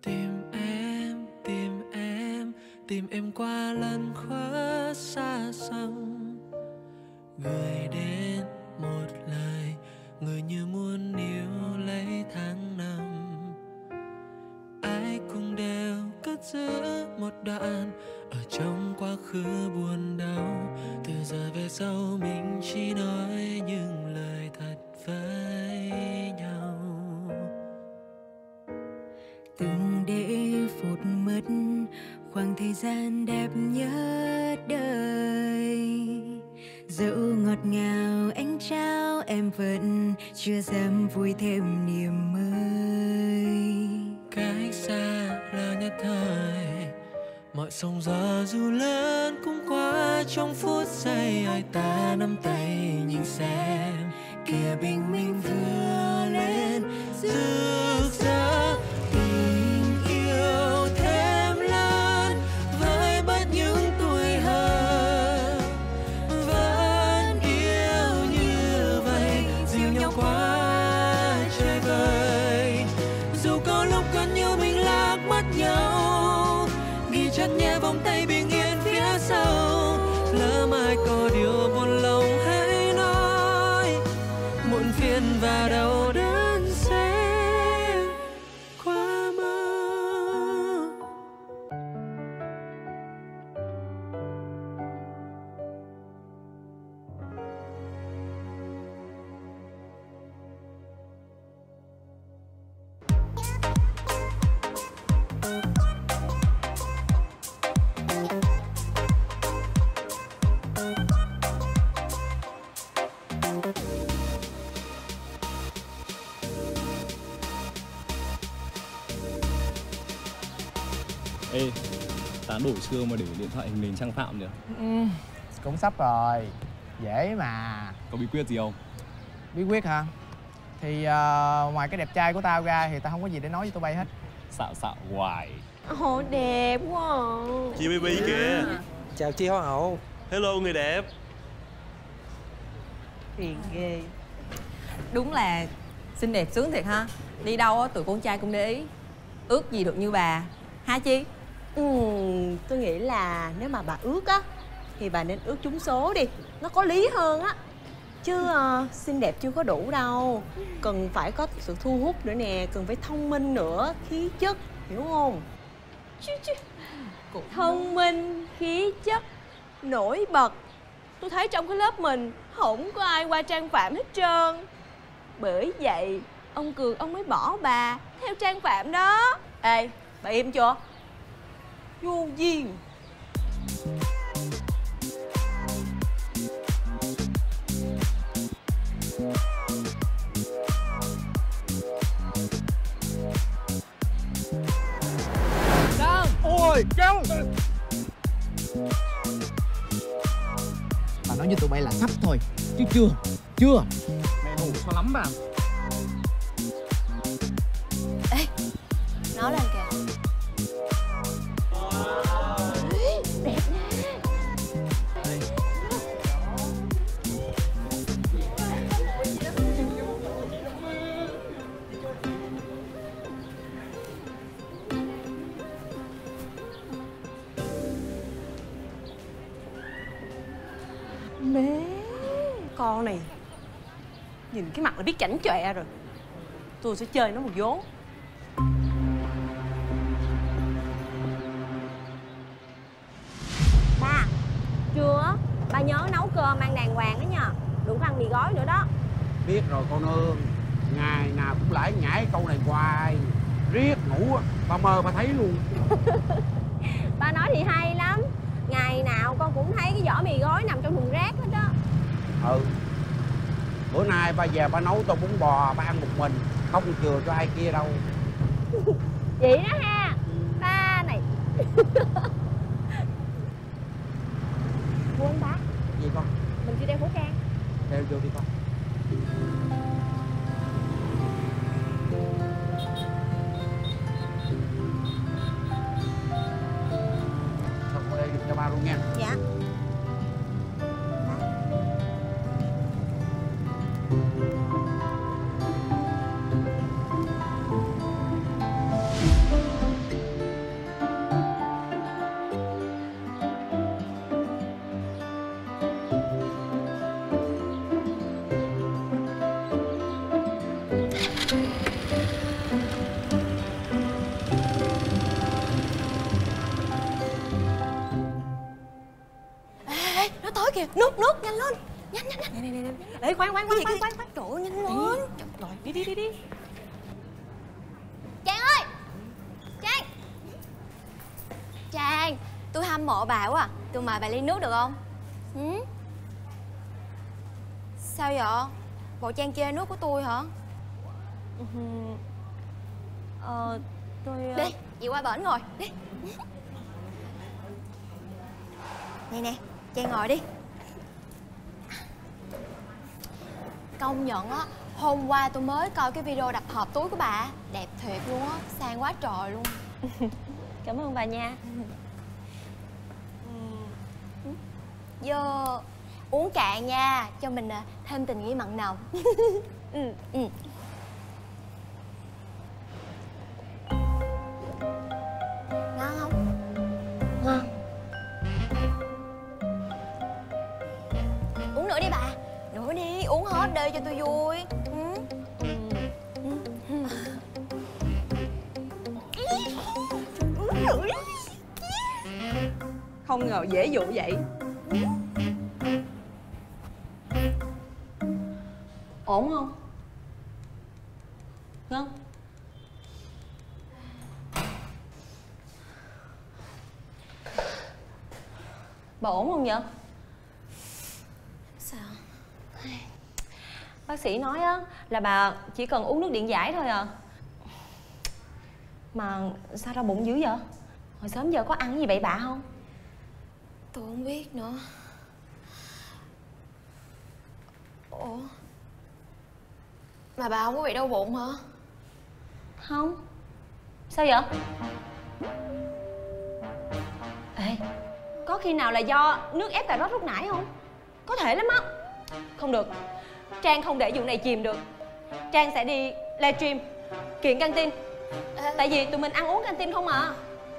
tìm em qua lần khuất xa xăm, gửi đến một lời người như muốn níu lấy tháng năm. Ai cũng đều cất giữ một đoạn ở trong quá khứ buồn đau. Từ giờ về sau mình chỉ nói những lời thật với nhau. Từng để phút mất khoảng thời gian đẹp nhất đời. Dẫu ngọt ngào anh trao em vẫn chưa dám vui thêm niềm mới. Cách xa là nhất thời, mọi sóng gió dù lớn cũng qua trong phút giây. Ai ta nắm tay nhìn xem kìa bình minh vừa lên rực rỡ. Tình yêu thêm lớn với bớt những tuổi hờn, vẫn yêu như vậy dìu nhau qua trời vời. Dù có lúc gần như mình lạc mất nhau, ghi chặt nhẹ vòng tay bình yên phía sau. Lỡ mai có điều buồn lòng hãy nói, muộn phiền và đau đớn sẽ qua mau. Ê, tán đổi xương mà để điện thoại hình nền trang phạm nhỉ? Cũng sắp rồi, dễ mà. Có bí quyết gì không? Bí quyết hả? Thì ngoài cái đẹp trai của tao ra thì tao không có gì để nói với tụi bay hết. Xạo xạo hoài. Ồ, đẹp quá à. Chị Baby kìa. Chào chị Hoa hậu. Hello người đẹp. Phiền ghê. Đúng là xinh đẹp sướng thiệt ha. Đi đâu á tụi con trai cũng để ý. Ước gì được như bà. Hả Chi? Tôi nghĩ là nếu mà bà ước á thì bà nên ước trúng số đi, nó có lý hơn á. Chứ xinh đẹp chưa có đủ đâu, cần phải có sự thu hút nữa nè, cần phải thông minh nữa, khí chất, hiểu không? Thông minh, khí chất, nổi bật. Tôi thấy trong cái lớp mình không có ai qua Trang Phạm hết trơn. Bởi vậy ông Cường ông mới bỏ bà theo Trang Phạm đó. Ê, bà im chưa? Vô duyên. Trân! Ôi, Trân! Bà nói với tụi bay là sắp thôi, chứ chưa. Mẹ ngủ cho lắm bà. Ê, nói lên kìa. Đẹp nha. Mê. Con này nhìn cái mặt là biết chảnh chọe rồi. Tôi sẽ chơi nó một vố. Ba, chưa, ba nhớ nấu cơm ăn đàng hoàng đó nha. Đừng có ăn mì gói nữa đó. Biết rồi cô nương. Ngày nào cũng lải nhải câu này hoài. Riết ngủ bà mơ bà thấy luôn. Ba nói thì hay lắm. Ngày nào con cũng thấy cái vỏ mì gói nằm trong thùng rác hết đó. Ừ. Bữa nay ba về ba nấu tô bún bò ba ăn một mình, không chừa cho ai kia đâu. Vậy đó ha. Ba này. Quên bác. Gì con? Mình chưa đeo khẩu trang. Đeo vô đi con. Xong con đeo giùm cho ba luôn nha. Dạ. kìa. Nước nhanh lên. Nhanh. Nè. Ê khoan. Trời ơi, nhanh lên. Rồi đi. Trang ơi. Trang, tôi hâm mộ bà quá à. Tôi mời bà ly nước được không? Sao vậy? Bộ Trang chê nước của tôi hả? Tôi... Đi, chị qua bển ngồi, đi. Nè, Trang ngồi đi. Công nhận á, hôm qua tôi mới coi cái video đập hộp túi của bà. Đẹp thiệt luôn á, sang quá trời luôn. Cảm ơn bà nha. Vô uống cạn nha, cho mình thêm tình nghĩa mặn nồng. Ngon không? Ngon. Uống nữa đi bà. Nữa đi, uống hết đi cho tôi vui. Không ngờ dễ dụ vậy. Ổn không? Ngân? Bà ổn không vậy? Sao? Bác sĩ nói á là bà chỉ cần uống nước điện giải thôi à. Mà sao đau bụng dữ vậy? Hồi sớm giờ có ăn gì bậy bạ không? Tôi không biết nữa. Ủa? Mà bà không có bị đau bụng hả? Không. Sao vậy? Ê, có khi nào là do nước ép cà rốt lúc nãy không? Có thể lắm á. Không được, Trang không để vụ này chìm được. Trang sẽ đi livestream kiện căng tin. Tại vì tụi mình ăn uống căng tin không à.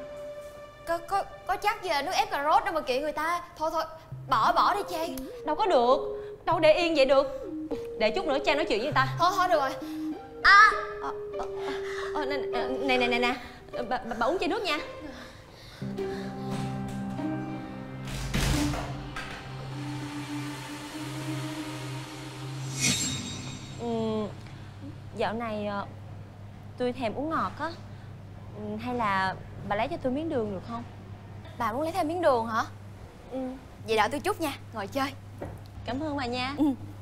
Có chắc gì là nước ép cà rốt đâu mà kiện người ta. Thôi bỏ đi Trang. Đâu có được, đâu để yên vậy được. Để chút nữa Trang nói chuyện với người ta. Thôi được rồi. Nè, bà uống chai nước nha. Dạo này tôi thèm uống ngọt á. Hay là bà lấy cho tôi miếng đường được không? Bà muốn lấy thêm miếng đường hả? Vậy đợi tôi chút nha, ngồi chơi. Cảm ơn bà nha.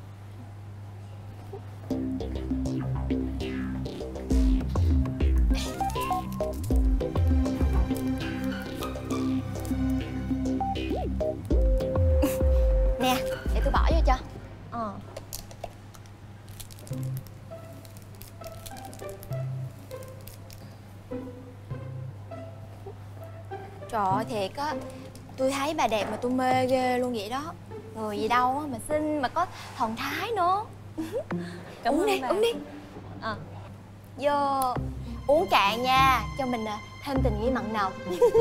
Nè, để tôi bỏ vô cho. Trời ơi, thiệt á. Tôi thấy bà đẹp mà tôi mê ghê luôn vậy đó. Người gì đâu á mà xinh mà có thần thái nữa. Uống đi. Vô uống cạn nha, cho mình thêm tình nghĩa mặn nồng.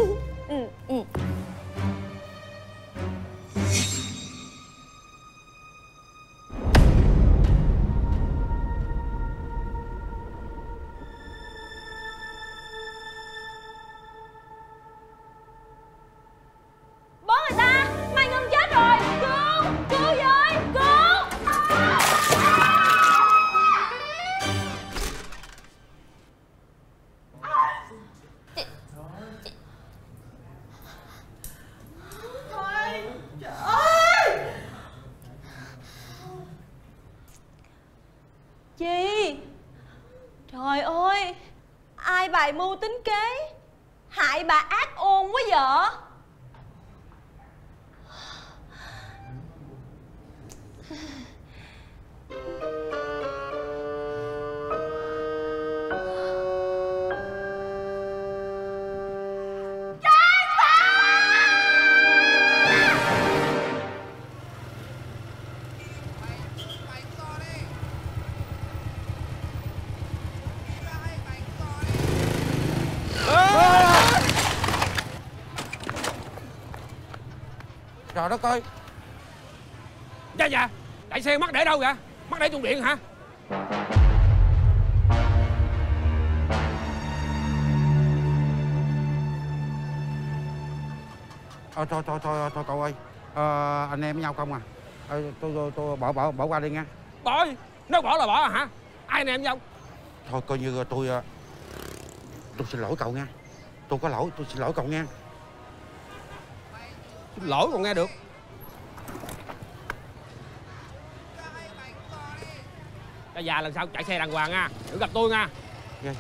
Chi? Trời ơi, ai bày mưu tính kế hại bà ác ôn quá vợ. Trời đất ơi. Dạ, đại xe mắc để đâu vậy? Mắc để chuồng điện hả? Thôi cậu ơi, Anh em với nhau không à? Tôi bỏ qua đi nha. Bỏ đi. Nếu bỏ là bỏ à hả? Ai anh em nhau? Thôi coi như tôi xin lỗi cậu nha. Tôi có lỗi, tôi xin lỗi cậu nha. Xin lỗi còn nghe được. Cái già lần sau chạy xe đàng hoàng nha. Đừng gặp tôi nha. Dạ.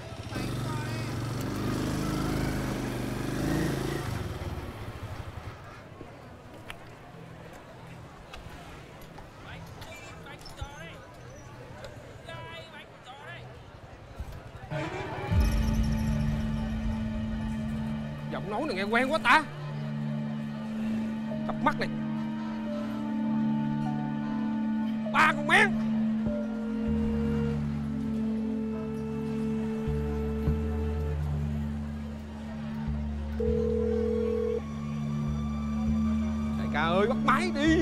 Giọng nói này nghe quen quá ta. Cặp mắt này. Ba con men. Đại ca ơi, bắt máy đi.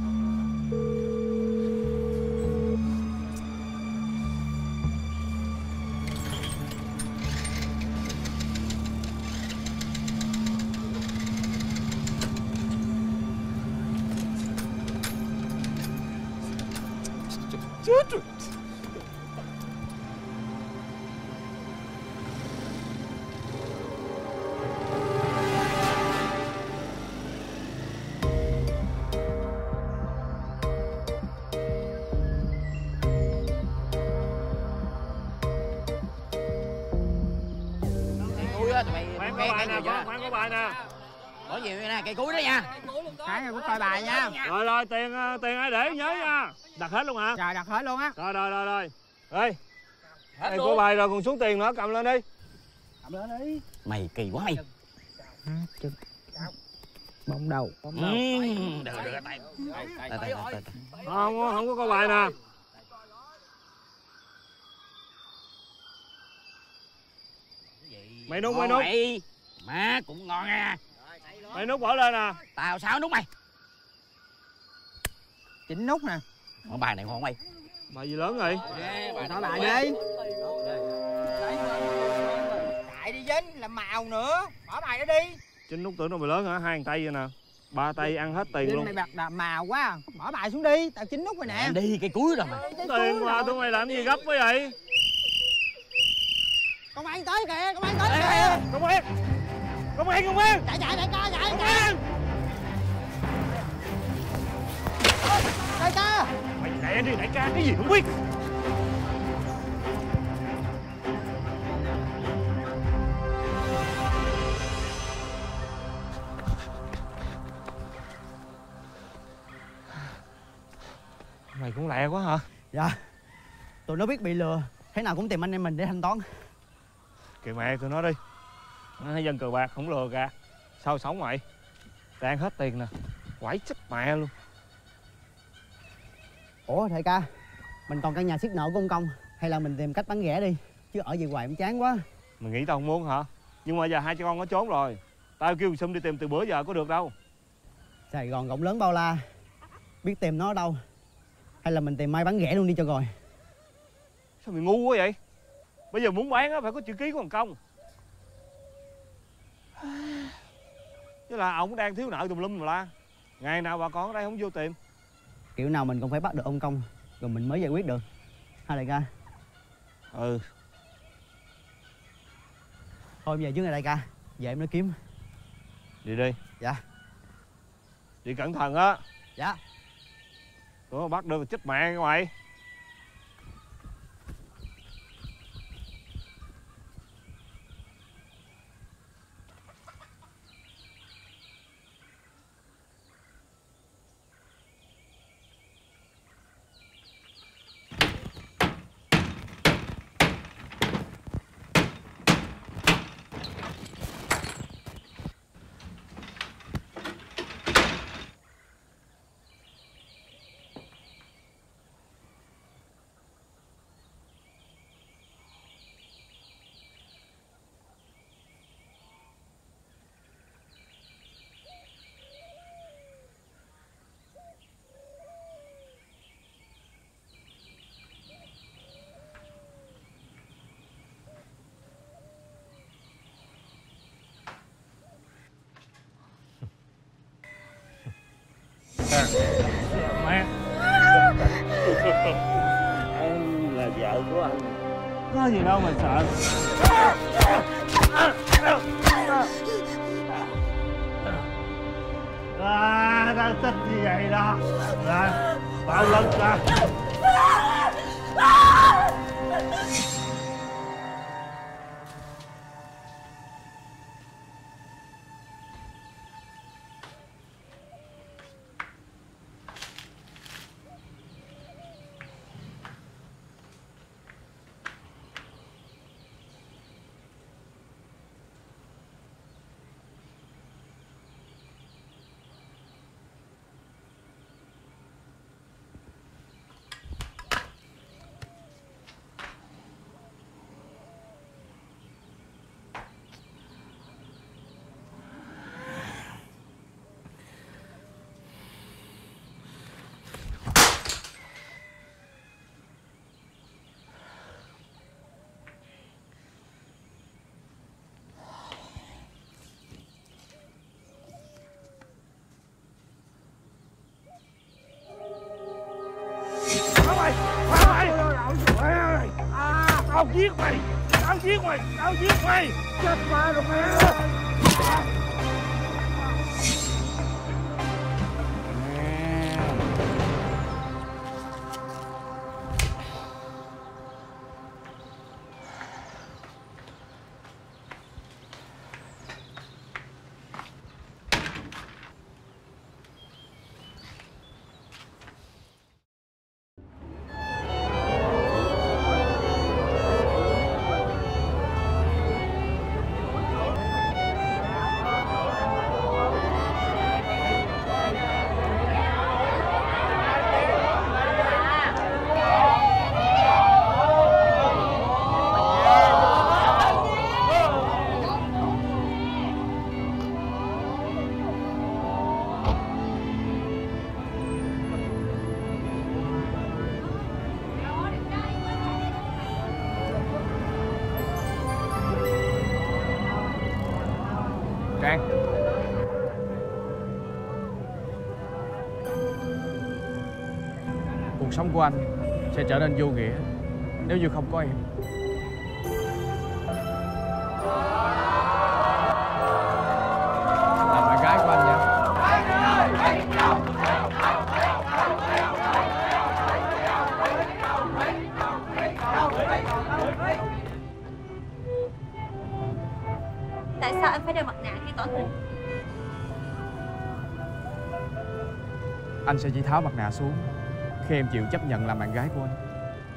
Chết rồi. Khoan có bài nè, khoan có bài nè. Bỏ nhiều nè, cây cuối đó nha. Hai người cũng coi bài nha. Rồi tiền ai để nhớ nha. Đặt hết luôn hả? Trời, đặt hết luôn á. Rồi. Ê, đây có bài rồi còn xuống tiền nữa, cầm lên đi. Cầm lên đi. Mày kỳ quá mày. Bông đầu. Được, tay. Không có coi bài nè. Mày nút. Má cũng ngon nha. Mày nút bỏ lên nè. Tao sao nút mày? Chỉnh nút nè. Con bài này ngon mày. Bài gì lớn vậy? Nói bài đi. Chạy đi dính, làm màu nữa. Bỏ bài đó đi. Chỉnh nút tưởng đâu mày lớn hả? 2 tay vậy nè. 3 tay ăn hết tiền luôn. Mày bạc đạp màu quá. Bỏ bài xuống đi, tao chỉnh nút rồi nè. Đi cây cuối rồi mày. Tiền mà tụi mày làm gì gấp quá vậy? Công an tới kìa, công an tới kìa. Công an. Chạy đại ca, chạy. Đại ca. Mày lẹ đi đại ca, cái gì không biết. Mày cũng lẹ quá hả? Dạ. Tụi nó biết bị lừa, thế nào cũng tìm anh em mình để thanh toán. Kệ mẹ tụi nó đi. Nó dân cờ bạc không lừa cả. Sao sống mày? Tan hết tiền nè. Quải chết mẹ luôn. Ủa đại ca, mình còn căn nhà siết nợ của ông Công, hay là mình tìm cách bán rẻ đi, chứ ở về hoài cũng chán quá. Mày nghĩ tao không muốn hả? Nhưng mà giờ hai cha con nó trốn rồi. Tao kêu Sum đi tìm từ bữa giờ có được đâu. Sài Gòn rộng lớn bao la, biết tìm nó ở đâu. Hay là mình tìm mai bán rẻ luôn đi cho rồi. Sao mày ngu quá vậy? Bây giờ muốn bán á phải có chữ ký của thằng Công. Chứ là ổng đang thiếu nợ tùm lum mà la. Ngày nào bà con ở đây không vô tìm. Kiểu nào mình cũng phải bắt được ông Công, rồi mình mới giải quyết được. Hai đại ca. Ừ. Thôi bây giờ trước này đại ca, về em nói kiếm. Đi đi. Dạ. Đi cẩn thận á. Dạ. Tụi nó bắt được chết mẹ mày. Mẹ. Em là vợ của anh. Có gì đâu mà sợ. Đang tích gì vậy đó? Bao lần ra. Tao giết mày! Tao giết mày! Tao giết mày! Chết ba rồi mẹ! Trang. Cuộc sống của anh sẽ trở nên vô nghĩa nếu như không có em. Là bạn gái của anh nha. Tại sao anh phải đeo mặt nạ khi tỏ tình? Anh sẽ chỉ tháo mặt nạ xuống khi em chịu chấp nhận làm bạn gái của anh.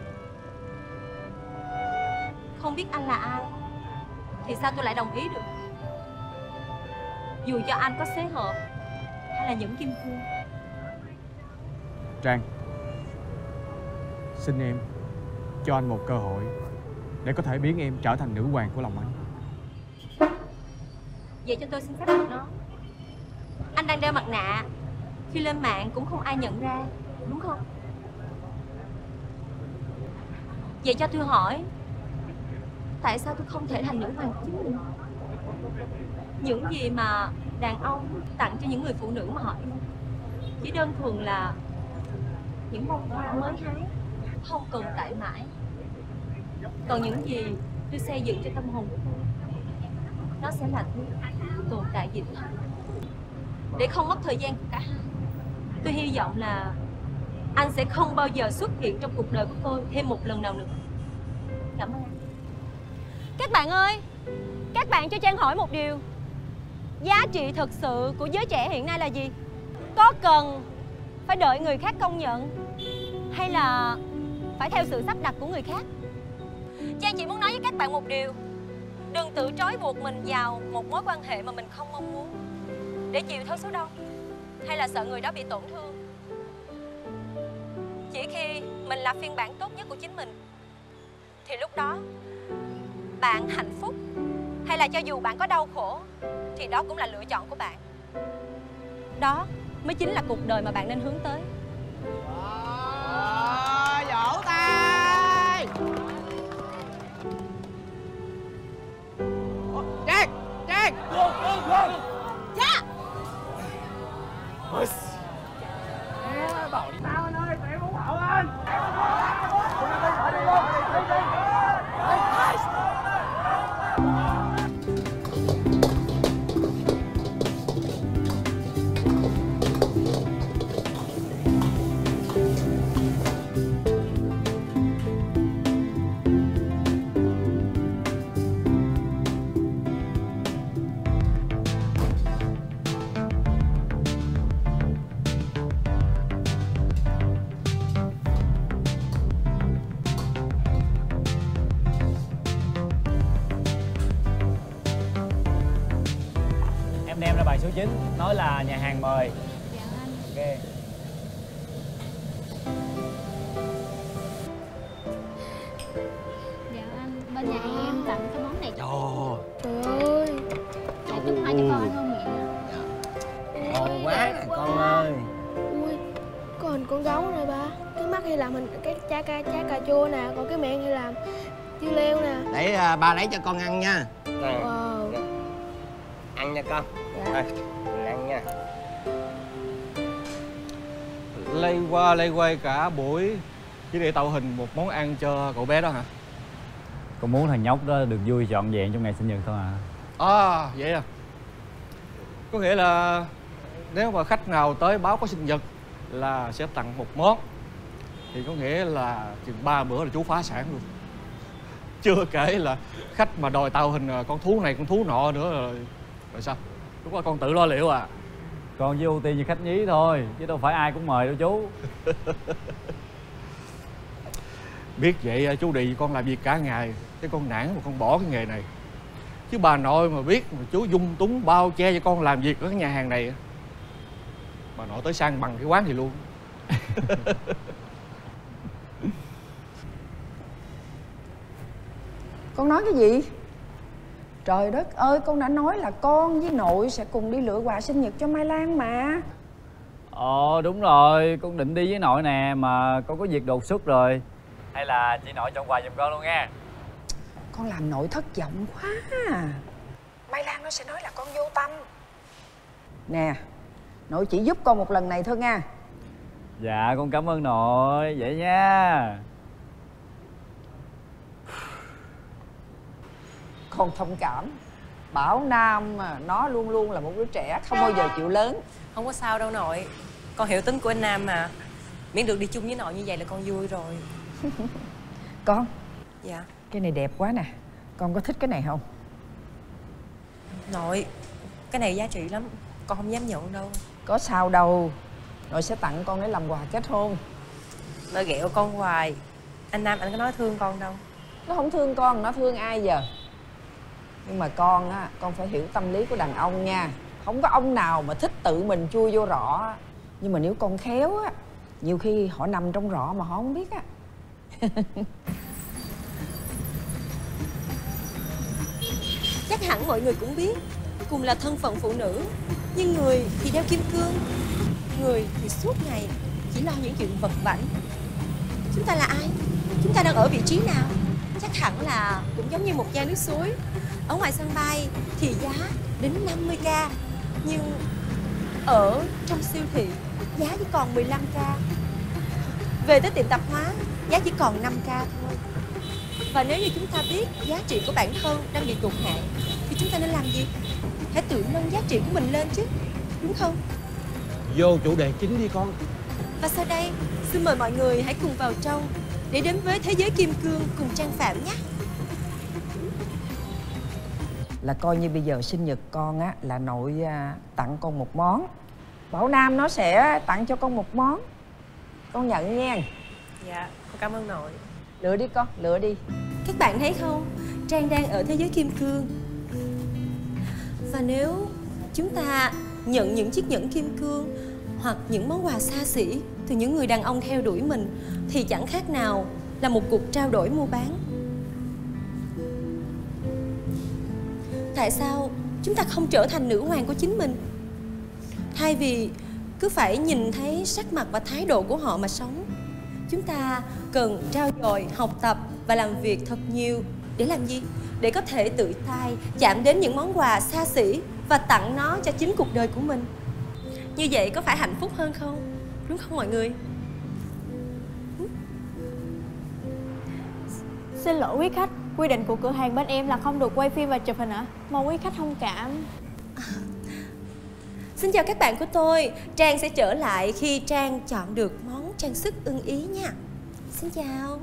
Không biết anh là ai thì sao tôi lại đồng ý được? Dù cho anh có xế hộp hay là những kim cương. Trang, xin em cho anh một cơ hội để có thể biến em trở thành nữ hoàng của lòng anh. Vậy cho tôi xin phép được nó. Anh đang đeo mặt nạ, khi lên mạng cũng không ai nhận ra, đúng không? Vậy cho tôi hỏi, tại sao tôi không thể thành nữ hoàng của chính mình? Những gì mà đàn ông tặng cho những người phụ nữ mà họ yêu chỉ đơn thuần là những bông hoa mới hái, không tồn tại mãi. Còn những gì tôi xây dựng cho tâm hồn của tôi, nó sẽ là thứ tồn tại vĩnh hằng. Để không mất thời gian của cả hai, tôi hy vọng là anh sẽ không bao giờ xuất hiện trong cuộc đời của tôi thêm một lần nào nữa. Cảm ơn. Các bạn ơi, các bạn cho Trang hỏi một điều. Giá trị thực sự của giới trẻ hiện nay là gì? Có cần phải đợi người khác công nhận, hay là phải theo sự sắp đặt của người khác? Trang chỉ muốn nói với các bạn một điều. Đừng tự trói buộc mình vào một mối quan hệ mà mình không mong muốn, để chịu thôi số đông, hay là sợ người đó bị tổn thương. Chỉ khi mình là phiên bản tốt nhất của chính mình thì lúc đó bạn hạnh phúc, hay là cho dù bạn có đau khổ thì đó cũng là lựa chọn của bạn. Đó mới chính là cuộc đời mà bạn nên hướng tới. Vỗ tay. Trang, Trang. Dạ. bài số 9 nói là nhà hàng mời. Dạ anh. Ok. Dạ anh, bên nhà em tặng cái món này. Trời Trời ơi. Dạ, chúc hai cho con ăn không mẹ. ngon quá nè con ơi. Ui, có hình con gấu này ba. Cái mắt hay làm hình cái trái cà chua nè, còn cái miệng hay làm dưa leo nè. Để ba lấy cho con ăn nha. Nè, Wow. ăn nha con. Dạ. Đây, mình ăn nha. Lây qua lây quay cả buổi chỉ để tạo hình một món ăn cho cậu bé đó hả? Con muốn thằng nhóc đó được vui trọn vẹn trong ngày sinh nhật thôi à. À vậy à. Có nghĩa là nếu mà khách nào tới báo có sinh nhật là sẽ tặng một món, thì có nghĩa là chừng 3 bữa là chú phá sản luôn. Chưa kể là khách mà đòi tạo hình con thú này con thú nọ nữa rồi sao? Lúc đó con tự lo liệu à? Con chỉ ưu tiên như khách nhí thôi, chứ đâu phải ai cũng mời đâu chú. Biết vậy chú Đi con làm việc cả ngày, cái con nản mà con bỏ cái nghề này. Chứ bà nội mà biết mà chú dung túng bao che cho con làm việc ở cái nhà hàng này, bà nội tới sang bằng cái quán thì luôn. Con nói cái gì? Trời đất ơi, con đã nói là con với nội sẽ cùng đi lựa quà sinh nhật cho Mai Lan mà. Đúng rồi, con định đi với nội nè, mà con có việc đột xuất rồi. Hay là chị nội chọn quà giùm con luôn nha. Con làm nội thất vọng quá. Mai Lan nó sẽ nói là con vô tâm. Nè, nội chỉ giúp con một lần này thôi nha. Dạ con cảm ơn nội, vậy nha. Con thông cảm. Bảo Nam mà nó luôn luôn là một đứa trẻ không bao giờ chịu lớn. Không có sao đâu nội. Con hiểu tính của anh Nam mà. Miễn được đi chung với nội như vậy là con vui rồi. Con. Dạ. Cái này đẹp quá nè. Con có thích cái này không? Nội, cái này giá trị lắm. Con không dám nhận đâu. Có sao đâu. Nội sẽ tặng con để làm quà kết hôn. Nội ghẹo con hoài. Anh Nam anh có nói thương con đâu. Nó không thương con, nó thương ai giờ. Nhưng mà con á, con phải hiểu tâm lý của đàn ông nha. Không có ông nào mà thích tự mình chui vô rọ. Nhưng mà nếu con khéo á, nhiều khi họ nằm trong rọ mà họ không biết á. Chắc hẳn mọi người cũng biết, cùng là thân phận phụ nữ, nhưng người thì đeo kim cương, người thì suốt ngày chỉ lo những chuyện vật vãnh. Chúng ta là ai? Chúng ta đang ở vị trí nào? Chắc hẳn là cũng giống như một chai nước suối. Ở ngoài sân bay thì giá đến 50k, nhưng ở trong siêu thị giá chỉ còn 15k. Về tới tiệm tạp hóa giá chỉ còn 5k thôi. Và nếu như chúng ta biết giá trị của bản thân đang bị tụt hạng thì chúng ta nên làm gì? Hãy tự nâng giá trị của mình lên chứ, đúng không? Vô chủ đề chính đi con. Và sau đây, xin mời mọi người hãy cùng vào trong để đến với thế giới kim cương cùng Trang Phạm nhé. Là coi như bây giờ sinh nhật con á, là nội tặng con một món. Bảo Nam nó sẽ tặng cho con một món. Con nhận nha. Dạ, con cảm ơn nội. Lựa đi con, lựa đi. Các bạn thấy không, Trang đang ở thế giới kim cương. Và nếu chúng ta nhận những chiếc nhẫn kim cương hoặc những món quà xa xỉ từ những người đàn ông theo đuổi mình, thì chẳng khác nào là một cuộc trao đổi mua bán. Tại sao chúng ta không trở thành nữ hoàng của chính mình? Thay vì cứ phải nhìn thấy sắc mặt và thái độ của họ mà sống, chúng ta cần trau dồi, học tập và làm việc thật nhiều. Để làm gì? Để có thể tự tay chạm đến những món quà xa xỉ và tặng nó cho chính cuộc đời của mình. Như vậy có phải hạnh phúc hơn không? Đúng không mọi người? Xin lỗi quý khách, quy định của cửa hàng bên em là không được quay phim và chụp hình ạ. Mong quý khách thông cảm. Xin chào các bạn của tôi. Trang sẽ trở lại khi Trang chọn được món trang sức ưng ý nha. Xin chào.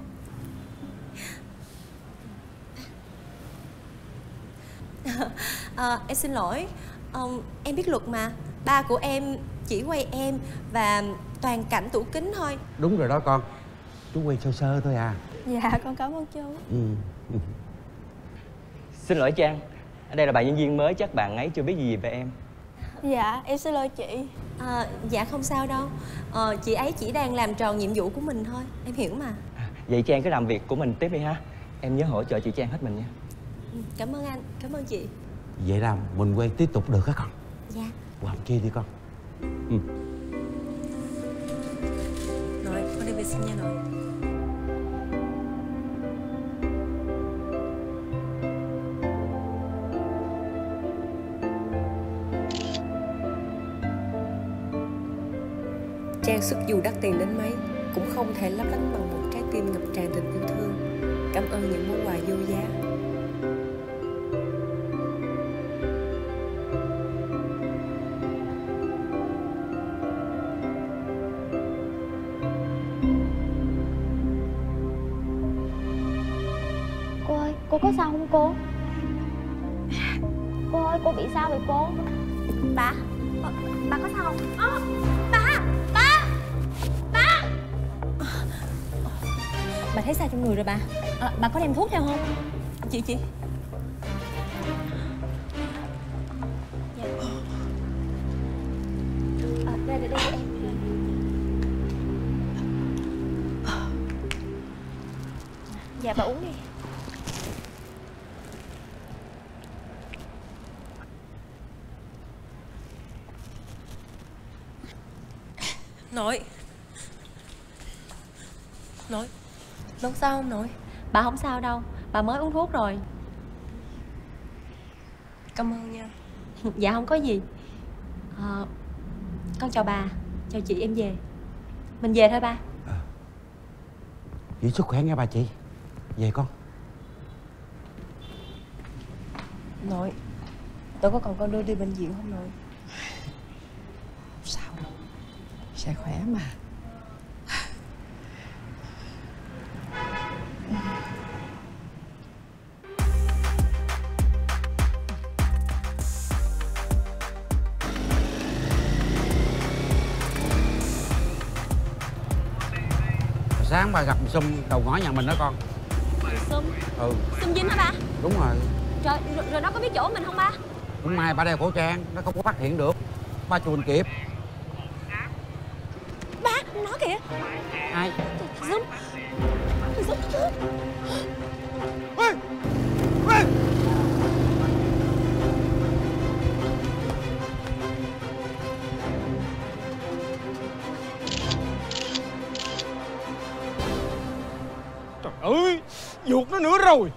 Em xin lỗi, em biết luật mà. Ba của em chỉ quay em và toàn cảnh tủ kính thôi. Đúng rồi đó con. Chú quay sơ sơ thôi à. Dạ, con cảm ơn chú. Xin lỗi Trang, ở đây là bạn nhân viên mới, chắc bạn ấy chưa biết gì về em. Dạ em xin lỗi chị. Dạ không sao đâu. Chị ấy chỉ đang làm tròn nhiệm vụ của mình thôi. Em hiểu mà. Vậy Trang cứ làm việc của mình tiếp đi ha. Em nhớ hỗ trợ chị Trang hết mình nha. Cảm ơn anh, cảm ơn chị. Vậy là mình quen tiếp tục được hả con? Dạ. Qua bên kia đi con. Nội, con đi vệ sinh nha nội. Trang sức dù đắt tiền đến mấy cũng không thể lấp lánh bằng một trái tim ngập tràn tình yêu thương. Cảm ơn những món quà vô giá. Cô ơi, cô có sao không cô? Cô ơi, cô bị sao vậy cô? Bà có sao không? Bà! Bà thấy sao trong người rồi bà? Bà có đem thuốc theo không? Chị Đây em. Dạ bà uống đi. Nội, sao không nội? Bà không sao đâu, bà mới uống thuốc rồi. Cảm ơn nha. Dạ không có gì. Con chào bà, chào chị, em về. Mình về thôi ba. Giữ sức khỏe nghe bà chị. Về con. Nội, tôi có còn con đưa đi bệnh viện không nội? Sao đâu, sẽ khỏe mà. Sáng bà gặp Sum đầu ngõ nhà mình đó con. Sum? Ừ. Sum Vinh hả ba? Đúng rồi. Trời, rồi nó có biết chỗ mình không ba? Cũng may bà đeo khẩu trang, nó không có phát hiện được. Ba chuồn kịp. Ba, nó kìa. Ai? Sum. Sum. Trời ơi, vuột nó nữa rồi.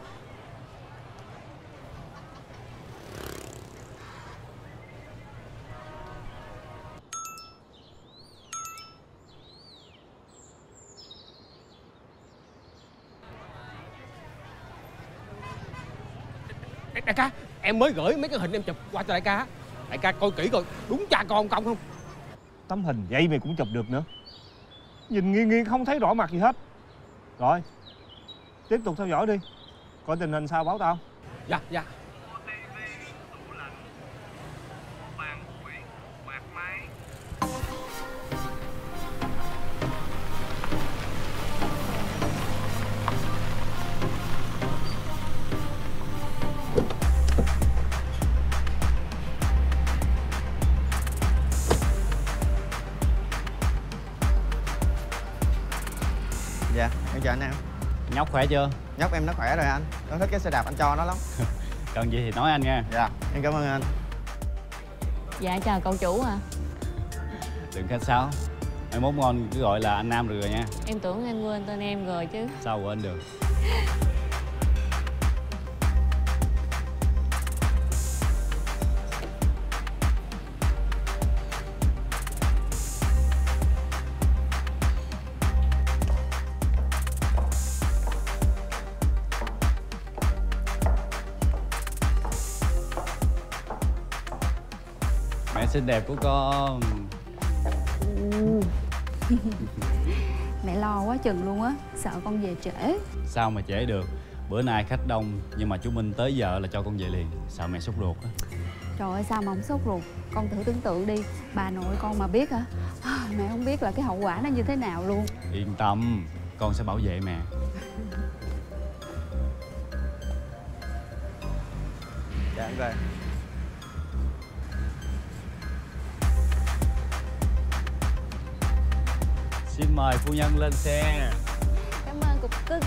Đại ca, em mới gửi mấy cái hình em chụp qua cho đại ca. Đại ca coi kỹ coi đúng cha con công không? Tấm hình vậy mày cũng chụp được nữa. Nhìn nghiêng nghiêng không thấy rõ mặt gì hết. Rồi, tiếp tục theo dõi đi. Coi tình hình sao báo tao. Dạ, dạ. Dạ, em chào anh em. Nhóc khỏe chưa? Nhóc em nó khỏe rồi anh. Nó thích cái xe đạp anh cho nó lắm. Cần gì thì nói anh nha. Dạ, em cảm ơn anh. Dạ chào cậu chủ à. Đừng khách sáo. Mai mốt ngon cứ gọi là anh Nam được rồi nha. Em tưởng anh quên tên em rồi chứ. Sao quên được. Mẹ xinh đẹp của con. Mẹ lo quá chừng luôn á, sợ con về trễ. Sao mà trễ được. Bữa nay khách đông nhưng mà chú Minh tới giờ là cho con về liền. Sợ mẹ sốt ruột á. Trời ơi sao mà không sốt ruột. Con thử tưởng tượng đi, bà nội con mà biết hả, mẹ không biết là cái hậu quả nó như thế nào luôn. Yên tâm, con sẽ bảo vệ mẹ. Dạ em về. Xin mời phu nhân lên xe. Cảm ơn cục cưng.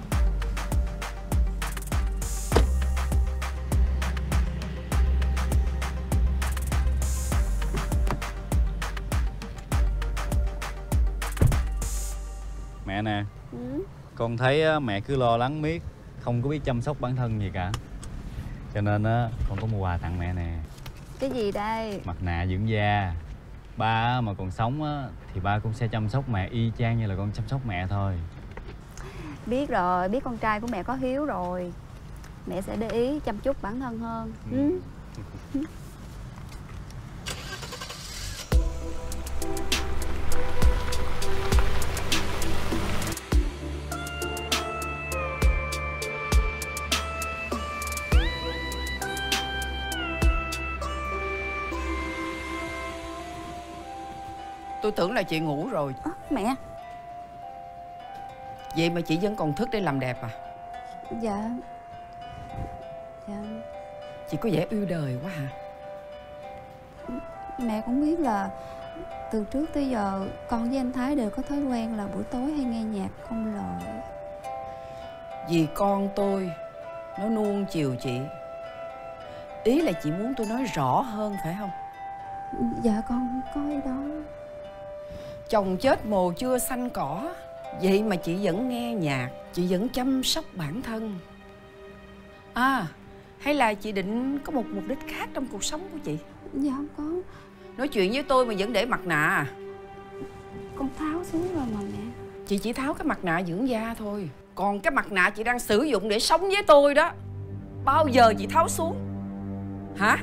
Mẹ nè, con thấy mẹ cứ lo lắng miết, không có biết chăm sóc bản thân gì cả. Cho nên con có mua quà tặng mẹ nè. Cái gì đây? Mặt nạ dưỡng da. Ba mà còn sống thì ba cũng sẽ chăm sóc mẹ y chang như là con chăm sóc mẹ thôi. Biết rồi, biết con trai của mẹ có hiếu rồi. Mẹ sẽ để ý chăm chút bản thân hơn. Tôi tưởng là chị ngủ rồi. Mẹ. Vậy mà chị vẫn còn thức để làm đẹp à? Dạ. Chị có vẻ yêu đời quá hả? Mẹ cũng biết là từ trước tới giờ con với anh Thái đều có thói quen là buổi tối hay nghe nhạc không lời. Vì con tôi nó nuông chiều chị. Ý là chị muốn tôi nói rõ hơn phải không? Dạ con có ý đó. Chồng chết mồ chưa xanh cỏ, vậy mà chị vẫn nghe nhạc, chị vẫn chăm sóc bản thân. À, hay là chị định có một mục đích khác trong cuộc sống của chị? Dạ không có. Nói chuyện với tôi mà vẫn để mặt nạ à? Con tháo xuống rồi mà mẹ. Chị chỉ tháo cái mặt nạ dưỡng da thôi. Còn cái mặt nạ chị đang sử dụng để sống với tôi đó, bao giờ chị tháo xuống? Hả?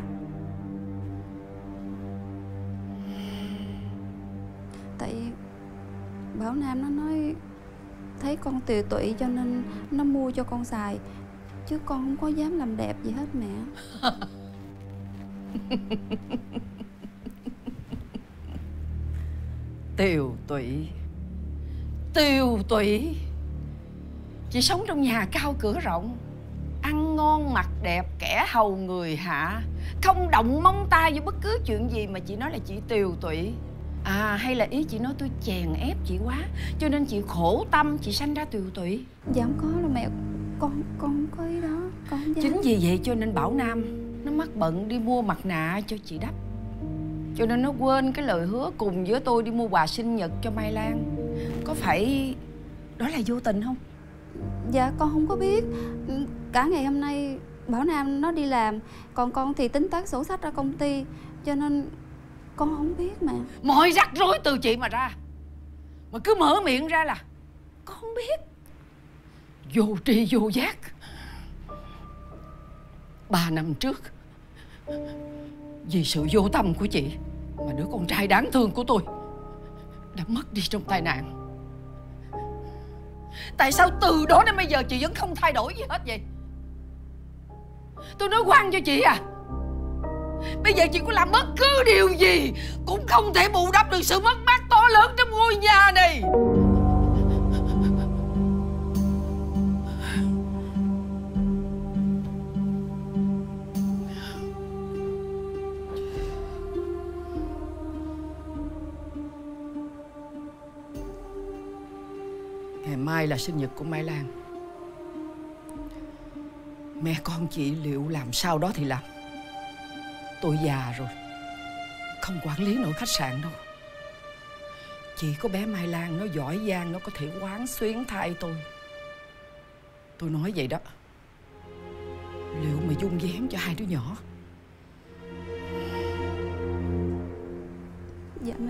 Tại Bảo Nam nó nói thấy con tiều tụy cho nên nó mua cho con xài. Chứ con không có dám làm đẹp gì hết mẹ. Tiều tụy. Tiều tụy. Chị sống trong nhà cao cửa rộng, ăn ngon mặc đẹp, kẻ hầu người hạ, không động móng tay với bất cứ chuyện gì mà chị nói là chị tiều tụy. À, hay là ý chị nói tôi chèn ép chị quá cho nên chị khổ tâm, chị sanh ra tiều tụy? Dạ không có đâu mẹ. Con không có ý đó. Con không dám. Chính vì vậy cho nên Bảo Nam nó mắc bận đi mua mặt nạ cho chị đắp. Cho nên nó quên cái lời hứa cùng với tôi đi mua quà sinh nhật cho Mai Lan. Có phải đó là vô tình không? Dạ con không có biết. Cả ngày hôm nay Bảo Nam nó đi làm, còn con thì tính toán sổ sách ra công ty, cho nên con không biết mà. Mọi rắc rối từ chị mà ra, mà cứ mở miệng ra là con không biết. Vô tri vô giác. 3 năm trước, vì sự vô tâm của chị mà đứa con trai đáng thương của tôi đã mất đi trong tai nạn. Tại sao từ đó đến bây giờ chị vẫn không thay đổi gì hết vậy? Tôi nói khoan cho chị à, bây giờ chị có làm bất cứ điều gì cũng không thể bù đắp được sự mất mát to lớn trong ngôi nhà này. Ngày mai là sinh nhật của Mai Lan. Mẹ con chị liệu làm sao đó thì làm. Tôi già rồi, không quản lý nổi khách sạn đâu. Chỉ có bé Mai Lan nó giỏi giang, nó có thể quán xuyến thay tôi. Tôi nói vậy đó, liệu mà dung vén cho hai đứa nhỏ? Dạ mẹ.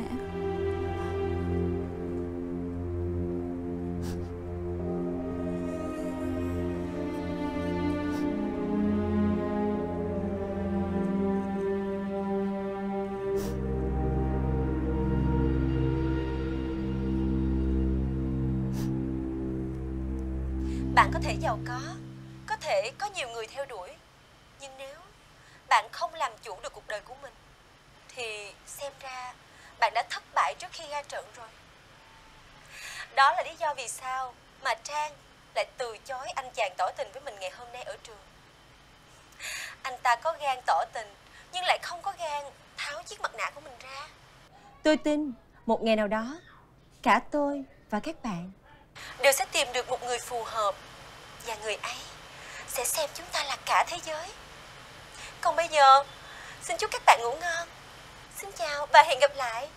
Bạn có thể giàu có thể có nhiều người theo đuổi, nhưng nếu bạn không làm chủ được cuộc đời của mình thì xem ra bạn đã thất bại trước khi ra trận rồi. Đó là lý do vì sao mà Trang lại từ chối anh chàng tỏ tình với mình ngày hôm nay ở trường. Anh ta có gan tỏ tình nhưng lại không có gan tháo chiếc mặt nạ của mình ra. Tôi tin một ngày nào đó cả tôi và các bạn đều sẽ tìm được một người phù hợp, và người ấy sẽ xem chúng ta là cả thế giới. Còn bây giờ, xin chúc các bạn ngủ ngon. Xin chào và hẹn gặp lại.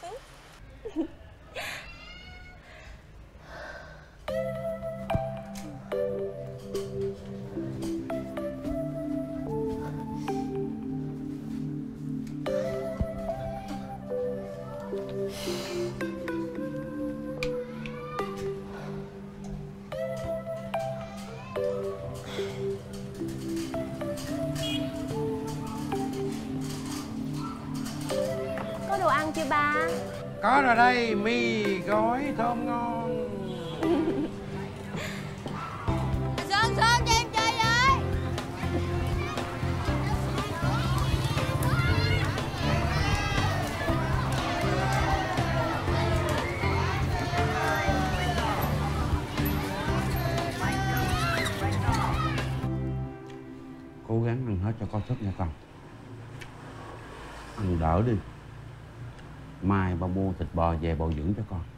Có đồ ăn chưa ba? Có rồi đây, mì gói thơm ngon. Sơn Sơn cho em chơi với. Cố gắng ăn hết cho có sức nha con. Ăn đỡ đi. Mai ba mua thịt bò về bồi dưỡng cho con.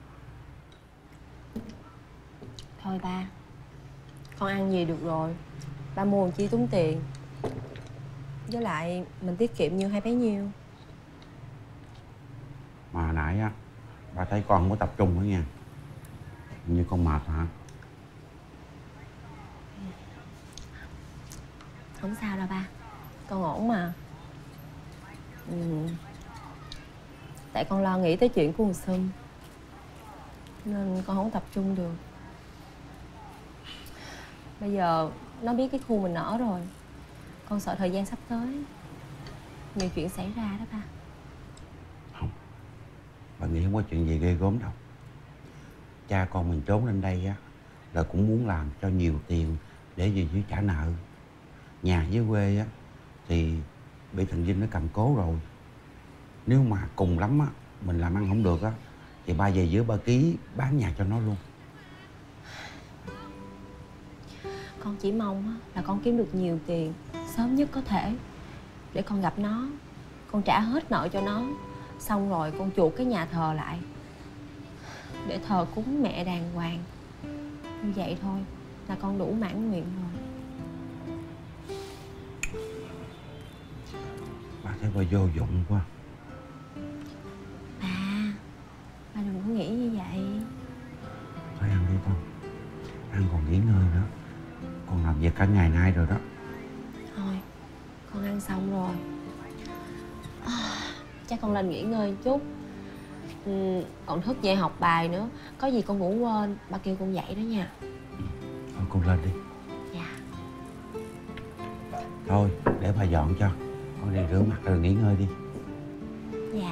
Thôi ba, con ăn gì được rồi. Ba mua làm chi tốn tiền. Với lại mình tiết kiệm nhiêu hay bấy nhiêu. Mà nãy á, ba thấy con không có tập trung nữa nha. Như con mệt hả? Không sao đâu ba, con ổn mà. Tại con lo nghĩ tới chuyện của con Sum, nên con không tập trung được. Bây giờ nó biết cái khu mình ở rồi, con sợ thời gian sắp tới nhiều chuyện xảy ra đó ba. Bà nghĩ không có chuyện gì ghê gớm đâu. Cha con mình trốn lên đây á là cũng muốn làm cho nhiều tiền để về dưới trả nợ. Nhà dưới quê á thì bị thằng Vinh nó cầm cố rồi. Nếu mà cùng lắm á mình làm ăn không được á thì ba về dưới ba ký bán nhà cho nó luôn. Con chỉ mong á là con kiếm được nhiều tiền sớm nhất có thể để con gặp nó, con trả hết nợ cho nó, xong rồi con chuộc cái nhà thờ lại để thờ cúng mẹ đàng hoàng. Như vậy thôi là con đủ mãn nguyện rồi. Ba thấy ba vô dụng quá. Ba đừng có nghĩ như vậy. Thôi ăn đi con. Ăn còn nghỉ ngơi nữa. Con làm việc cả ngày nay rồi đó. Thôi con ăn xong rồi, chắc con lên nghỉ ngơi chút. Còn thức dậy học bài nữa. Có gì con ngủ quên ba kêu con dậy đó nha. Thôi con lên đi. Dạ. Thôi để ba dọn cho. Con đi rửa mặt rồi nghỉ ngơi đi. Dạ.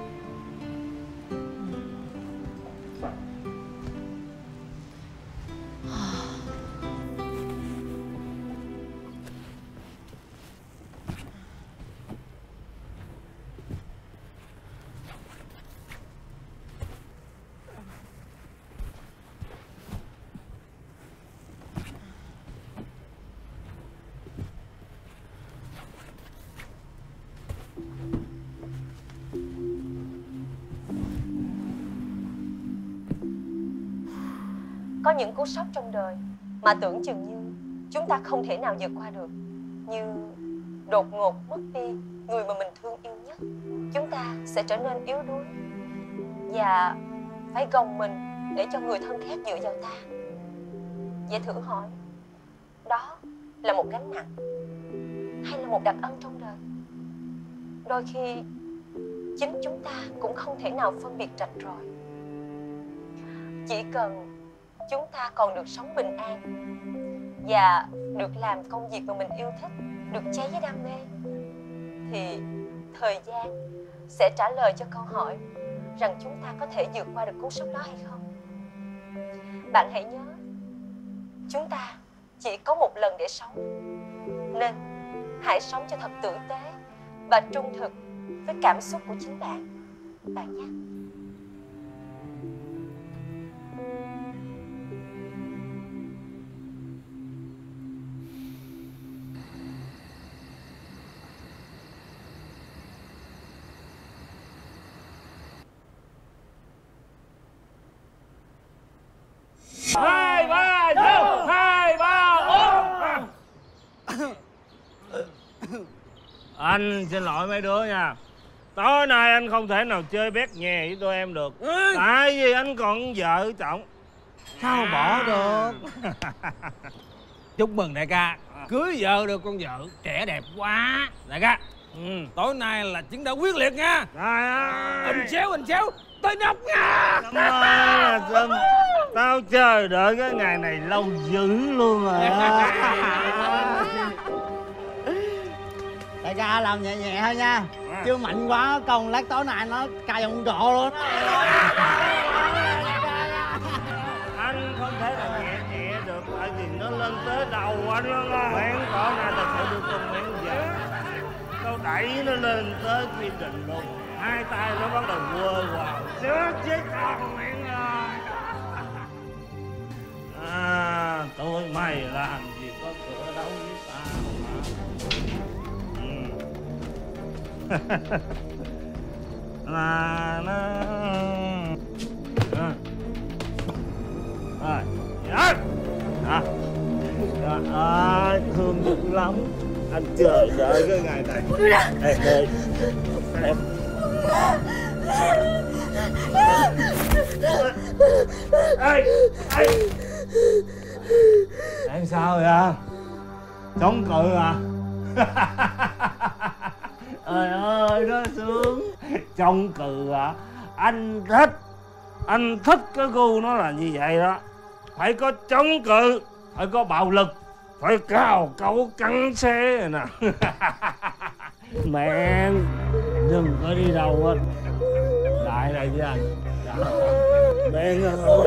Có những cú sốc trong đời mà tưởng chừng như chúng ta không thể nào vượt qua được. Như đột ngột mất đi người mà mình thương yêu nhất, chúng ta sẽ trở nên yếu đuối và phải gồng mình để cho người thân khác dựa vào ta. Vậy thử hỏi, đó là một gánh nặng hay là một đặc ân trong đời? Đôi khi chính chúng ta cũng không thể nào phân biệt rạch ròi. Chỉ cần chúng ta còn được sống bình an và được làm công việc mà mình yêu thích, được cháy với đam mê, thì thời gian sẽ trả lời cho câu hỏi rằng chúng ta có thể vượt qua được cú sốc đó hay không. Bạn hãy nhớ, chúng ta chỉ có một lần để sống, nên hãy sống cho thật tử tế và trung thực với cảm xúc của chính bạn nhé. Anh xin lỗi mấy đứa nha. Tối nay anh không thể nào chơi bét nhè với tụi em được. Tại vì anh còn vợ chồng. Sao bỏ được? Chúc mừng đại ca, cưới vợ được con vợ trẻ đẹp quá. Đại ca, tối nay là chiến đấu quyết liệt nha. Trời ơi, Hình xéo tới nóc nha. Tâm, tao chờ đợi cái ngày này lâu dữ luôn rồi. Đại ca làm nhẹ nhẹ thôi nha, chứ mạnh quá còn lát tối nay nó cài ông trọ luôn. Anh không thể là nhẹ nhẹ được, tại vì nó lên tới đầu anh luôn á. Mẹn tối nay là phải đưa con mẹn về. Tao đẩy nó lên tới quy định luôn. Hai tay nó bắt đầu quơ vào. Chết con mẹn ơi. Tụi mày làm gì có cửa đấu với tao mà. Nó thương dữ lắm. Anh chờ đợi cái ngày này. Em sao vậy? Chống cự à? Trời ơi, nó sướng. Chống cự à? Anh thích cái gu nó là như vậy đó. Phải có chống cự, phải có bạo lực, phải cào cấu cắn xé rồi nè. Mẹ đừng có đi đâu hết, lại đây với anh. Mẹ ơi.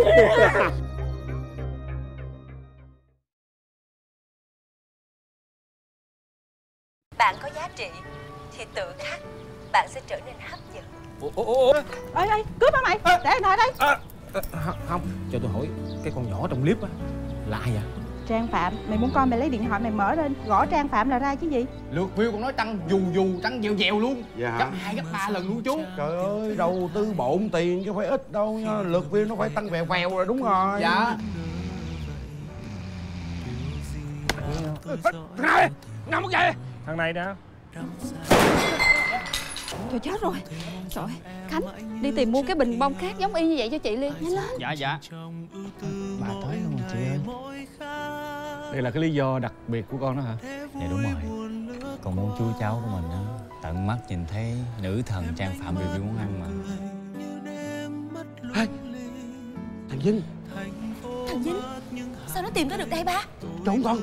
Bạn có giá trị thì tự khắc bạn sẽ trở nên hấp dẫn. Ê, cướp hả mày? Để anh nói đây. Không, cho tôi hỏi, cái con nhỏ trong clip á là ai vậy? Trang Phạm, mày muốn coi mày lấy điện thoại mày mở lên, gõ Trang Phạm là ra chứ gì? Lượt view còn nói tăng dù tăng dèo luôn. Dạ. Gấp 2 gấp 3 lần luôn chú. Trời ơi, đầu tư bộn tiền chứ phải ít đâu nha. Lượt view nó phải tăng vèo vèo rồi, đúng rồi. Dạ. Thằng này, ngâm mất vậy? Thằng này nè. Trời chết rồi. Trời ơi, Khánh, đi tìm mua cái bình bông khác giống y như vậy cho chị liền, nhanh lên. Dạ. Bà tới luôn rồi chị ơi. Đây là cái lý do đặc biệt của con đó hả? Dạ đúng rồi. Con muốn chú cháu của mình á tận mắt nhìn thấy nữ thần Trang Phạm review món ăn mà. Thằng Vinh. Thằng Vinh? Sao nó tìm tới được đây ba? Trốn con.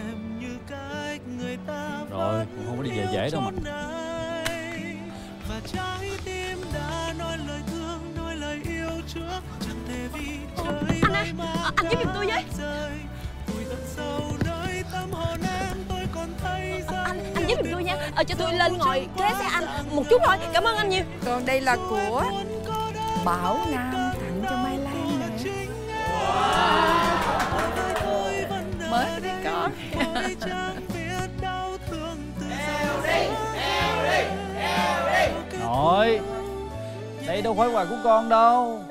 Rồi, con không có đi về dễ đâu mà. Và trái tim đã nói lời thương, nói lời yêu trước, chẳng thể vì trời anh giúp giùm tôi với. Vùi tận sâu nơi tâm hồn em, tôi còn thấy anh giúp giùm tôi nha. Cho tôi lên ngồi kế xe anh một chút thôi, cảm ơn anh nhiều. Còn đây là của Bảo Nam tặng cho Mai Lan nè. Mới đi con. Nội, đây đâu phải quà của con đâu.